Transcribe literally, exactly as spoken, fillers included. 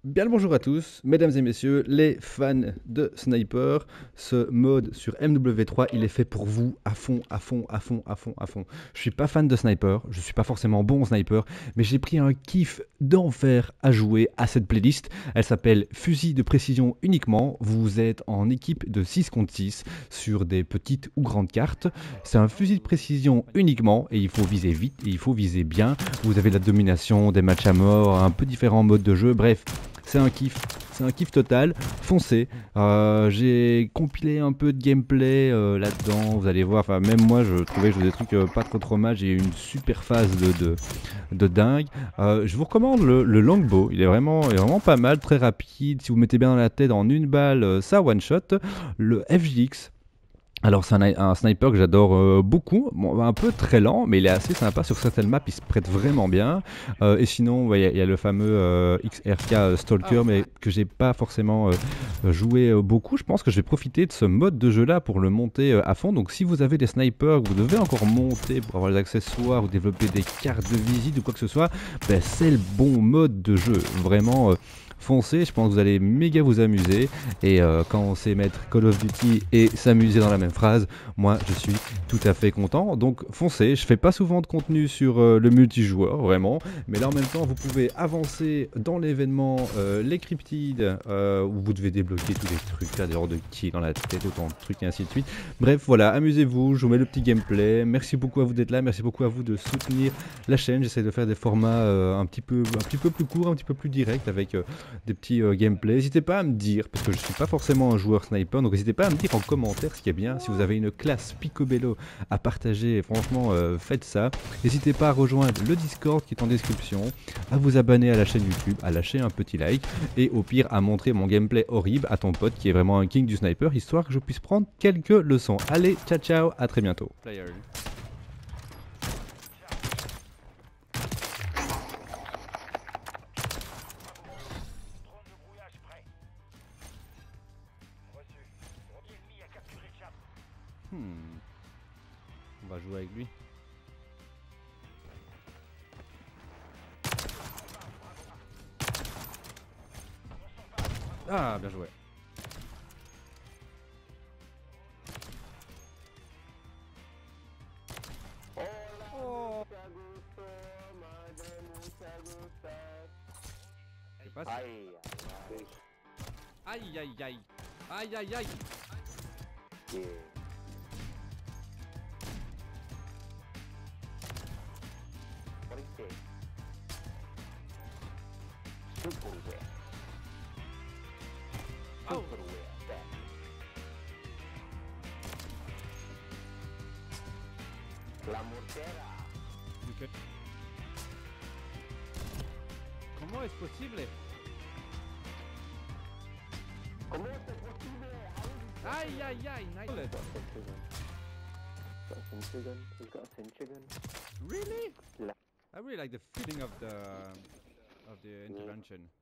Bien le bonjour à tous, mesdames et messieurs, les fans de Sniper. Ce mode sur M W trois, il est fait pour vous à fond, à fond, à fond, à fond, à fond. Je suis pas fan de Sniper, je suis pas forcément bon au Sniper, mais j'ai pris un kiff d'enfer à jouer à cette playlist. Elle s'appelle Fusil de précision uniquement. Vous êtes en équipe de six contre six sur des petites ou grandes cartes. C'est un fusil de précision uniquement et il faut viser vite et il faut viser bien. Vous avez de la domination, des matchs à mort, un peu différents modes de jeu, bref. C'est un kiff, c'est un kiff total, foncez. Euh, j'ai compilé un peu de gameplay euh, là-dedans, vous allez voir, enfin même moi je trouvais que je faisais des trucs euh, pas trop trop mal, j'ai eu une super phase de, de, de dingue. Euh, je vous recommande le, le longbow, il est, vraiment, il est vraiment pas mal, très rapide, si vous mettez bien dans la tête en une balle, euh, ça one shot. Le F J X. Alors c'est un, un sniper que j'adore euh, beaucoup, bon, un peu très lent, mais il est assez sympa sur certaines maps, il se prête vraiment bien. Euh, et sinon, il ouais, y, y a le fameux euh, X R K euh, Stalker, mais que j'ai pas forcément euh, joué euh, beaucoup. Je pense que je vais profiter de ce mode de jeu là pour le monter euh, à fond. Donc si vous avez des snipers que vous devez encore monter pour avoir les accessoires ou développer des cartes de visite ou quoi que ce soit, ben, c'est le bon mode de jeu. Vraiment, euh, foncez, je pense que vous allez méga vous amuser. Et euh, quand on sait mettre Call of Duty et s'amuser dans la même phrase, moi je suis tout à fait content. Donc foncez, je fais pas souvent de contenu sur euh, le multijoueur vraiment, mais là en même temps vous pouvez avancer dans l'événement euh, les cryptides euh, où vous devez débloquer tous les trucs là, des ordres de qui dans la tête, autant de trucs et ainsi de suite. Bref voilà, amusez-vous, je vous mets le petit gameplay. Merci beaucoup à vous d'être là, merci beaucoup à vous de soutenir la chaîne. J'essaie de faire des formats euh, un petit peu un petit peu plus courts, un petit peu plus directs avec euh, des petits euh, gameplays. N'hésitez pas à me dire, parce que je suis pas forcément un joueur sniper, donc n'hésitez pas à me dire en commentaire ce qui est bien. Si vous avez une classe picobello à partager, franchement euh, faites ça. N'hésitez pas à rejoindre le Discord qui est en description, à vous abonner à la chaîne YouTube, à lâcher un petit like, et au pire à montrer mon gameplay horrible à ton pote qui est vraiment un king du sniper, histoire que je puisse prendre quelques leçons. Allez, ciao ciao, à très bientôt. Hmm. On va jouer avec lui. Ah, bien joué. Oh. Je sais pas si... Aïe aïe aïe. Aïe aïe aïe. Oh. La mortera. Okay. Comment est-ce possible? ¿Cómo es posible? Aïe aïe aïe. Nice. Got a sentry gun. He's got a sentry gun. Really? La- I really like the feeling of the of the intervention.